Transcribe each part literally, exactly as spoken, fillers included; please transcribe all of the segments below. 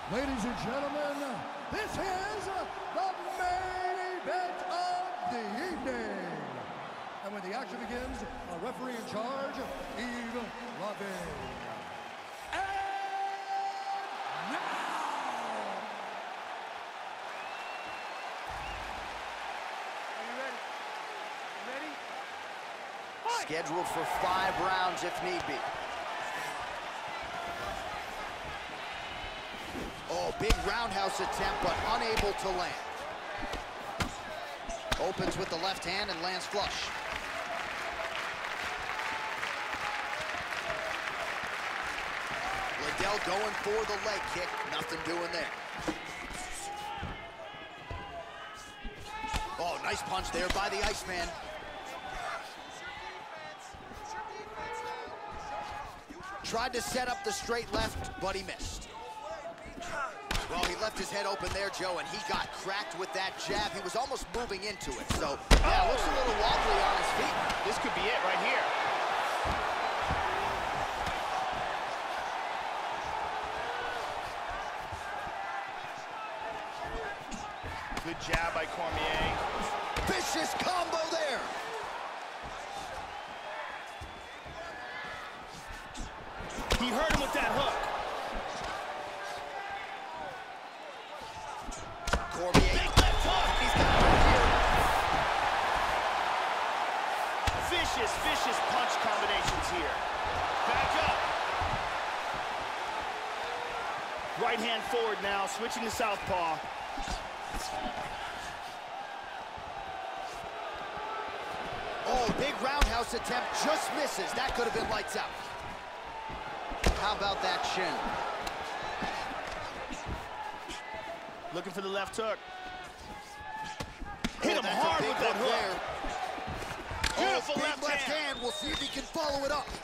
Ladies and gentlemen, this is the main event of the evening. And when the action begins, our referee in charge, Yves Lavigne. And now, are you ready? You ready? Fight. Scheduled for five rounds if need be. Oh, big roundhouse attempt, but unable to land. Opens with the left hand and lands flush. Liddell going for the leg kick. Nothing doing there. Oh, nice punch there by the Iceman. Tried to set up the straight left, but he missed. Well, he left his head open there, Joe, and he got cracked with that jab. He was almost moving into it. So, yeah, looks a little wobbly on his feet. This could be it right here. Good jab by Cormier. Vicious combo there. He hurt him with that hook. Cormier. Big left hook. He's got it here. Vicious, vicious punch combinations here. Back up. Right hand forward now, switching to southpaw. Oh, big roundhouse attempt, just misses. That could have been lights out. How about that shin? Looking for the left hook. Oh, Hit him that's hard a big with that hook hook. there. Beautiful Oh, big left, left hand. hand. We'll see if he can follow it up.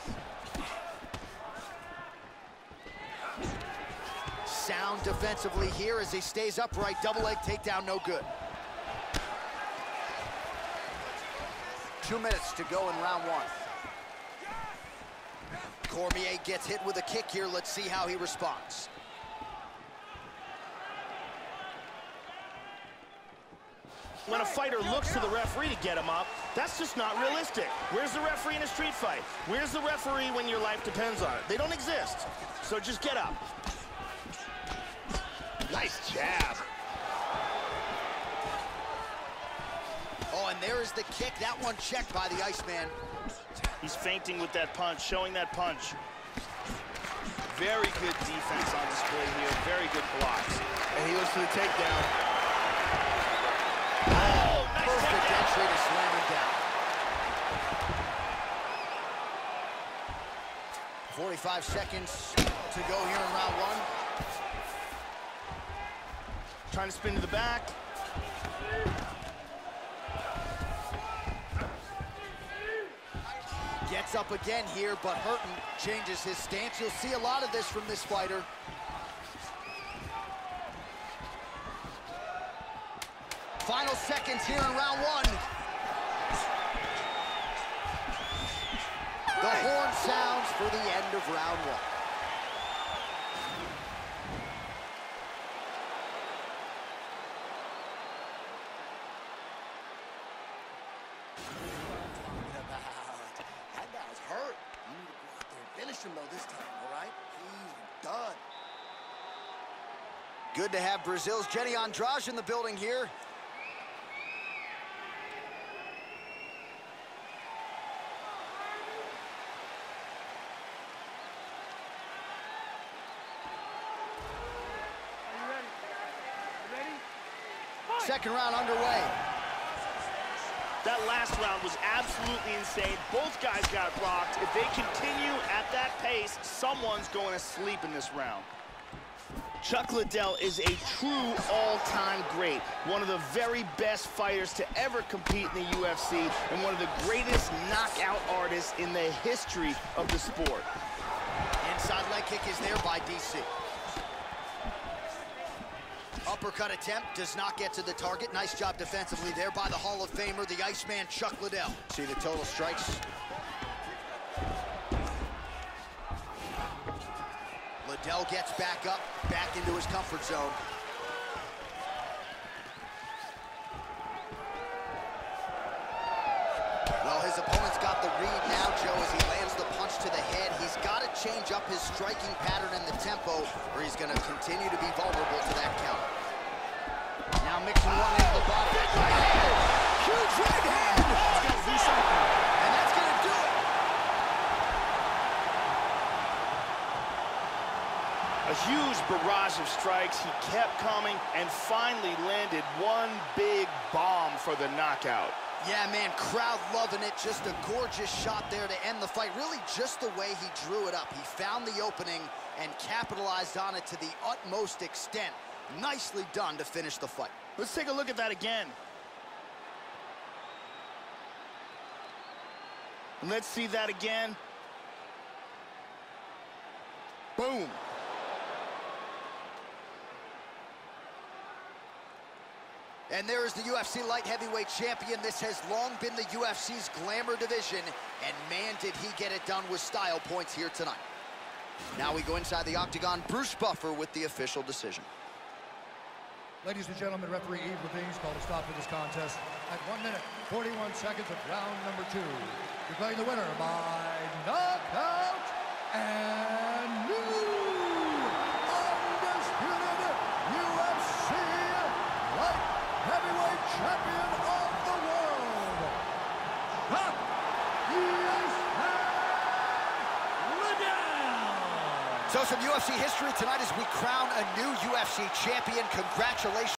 Sound defensively here as he stays upright. Double leg takedown, no good. Two minutes to go in round one. Cormier gets hit with a kick here. Let's see how he responds. When a fighter looks to the referee to get him up, that's just not realistic. Where's the referee in a street fight? Where's the referee when your life depends on it? They don't exist. So just get up. Nice jab. Oh, and there is the kick. That one checked by the Iceman. He's feinting with that punch, showing that punch. Very good defense on display here. Very good blocks. And he looks for the takedown. Oh, nice Perfect takedown. entry to slam him down. forty-five seconds to go here in round one. Trying to spin to the back. Gets up again here, but Hurton changes his stance. You'll see a lot of this from this fighter. Final seconds here in round one. The horn sounds for the end of round one. That guy's hurt. You need to go out there and finish him though this time, all right? He's done. Good to have Brazil's Jenny Andrade in the building here. Second round underway. That last round was absolutely insane. Both guys got rocked. If they continue at that pace, someone's going to sleep in this round. Chuck Liddell is a true all-time great. One of the very best fighters to ever compete in the U F C and one of the greatest knockout artists in the history of the sport. Inside leg kick is there by D C. Uppercut attempt does not get to the target. Nice job defensively there by the Hall of Famer, the Iceman, Chuck Liddell. See the total strikes. Dell gets back up, back into his comfort zone. Well, his opponent's got the read now, Joe, as he lands the punch to the head. He's got to change up his striking pattern and the tempo, or he's going to continue to be vulnerable to that counter. Now mixing one into the body. Huge right hand! He's going to do something. And that's going to do it. A huge barrage of strikes. He kept coming and finally landed one big bomb for the knockout. Yeah, man, crowd loving it. Just a gorgeous shot there to end the fight. Really just the way he drew it up. He found the opening and capitalized on it to the utmost extent. Nicely done to finish the fight. Let's take a look at that again. And let's see that again. Boom. And there is the U F C light heavyweight champion. This has long been the U F C's glamour division, and man, did he get it done with style points here tonight. Now we go inside the octagon. Bruce Buffer with the official decision. Ladies and gentlemen, referee Yves Lavigne called a stop to this contest at one minute, forty-one seconds of round number two. Declaring the winner by knockout and new undisputed U F C light heavyweight champion of the world, Chuck Liddell. So some U F C history tonight as we crown a new U F C champion. Congratulations.